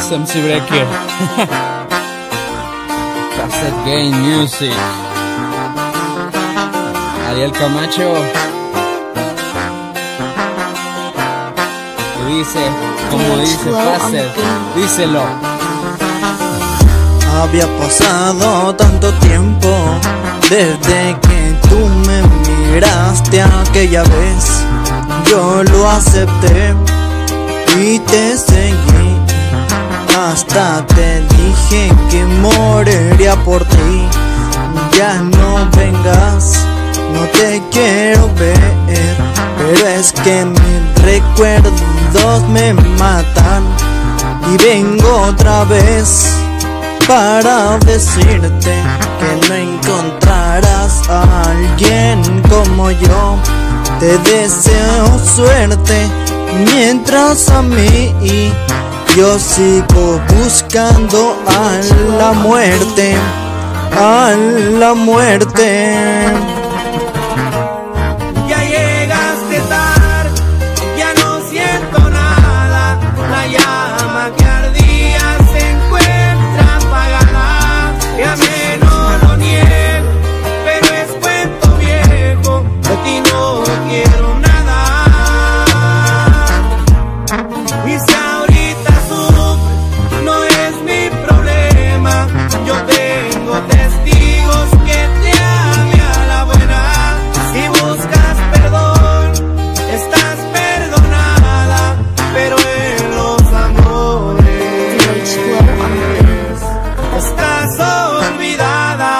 es MC Breaker. Cassette Game Music. Ariel Camacho. Y dice, como dice Cassette, díselo. Había pasado tanto tiempo desde que tú me miraste aquella vez. Yo lo acepté y te seguí, hasta te dije que moriría por ti. Ya no vengas, no te quiero ver, pero es que mis recuerdos me matan. Y vengo otra vez para decirte que no encontrarás a alguien como yo. Te deseo suerte, mientras a mí yo sigo buscando a la muerte, a la muerte. Ya llegaste tarde, ya no siento nada. La llama que ardía se encuentra apagada. Ya me no lo niego, pero es cuento viejo. De ti no quiero nada. Y si ahorita sufres, no es mi problema. Yo tengo testigos que te ame a la buena. Si buscas perdón, estás perdonada, pero en los amores estás olvidada.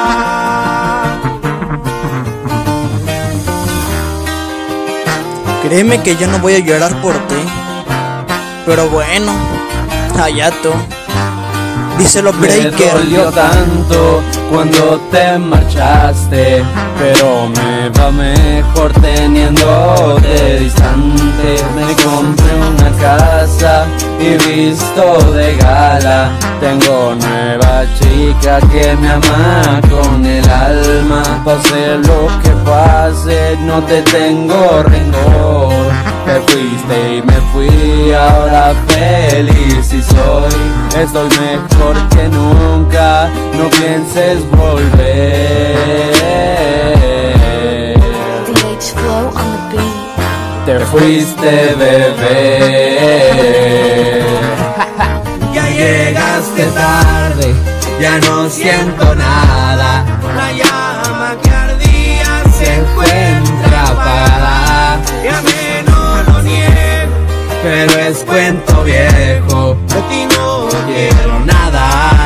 Créeme que yo no voy a llorar por ti, pero bueno, allá tú. Díselo, Breaker. Me dolió tanto cuando te marchaste, pero me va mejor teniéndote distante. Me compré una casa y visto de gala. Tengo nueva chica que me ama con el alma. Pase lo que pase, no te tengo rencor. Te fuiste y me fui, ahora feliz y soy. Estoy mejor que nunca, no pienses volver. Te fuiste, bebé. Ya llegaste tarde, ya no siento nada. La llama que ardía se encuentra apagada. Ya me no lo niego, pero es cuento viejo. De ti no quiero nada.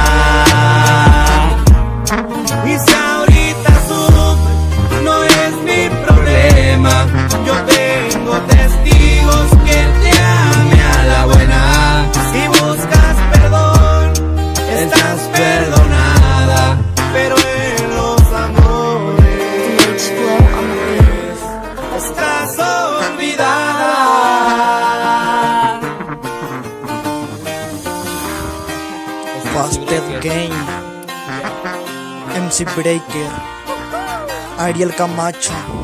Y si ahorita sufres, no es mi problema. Yo tengo testigos que te ame a la buena. Si buscas perdón, estás perdonada, pero en los amores estás olvidada. Cassette Game, MC Breaker, Ariel Camacho.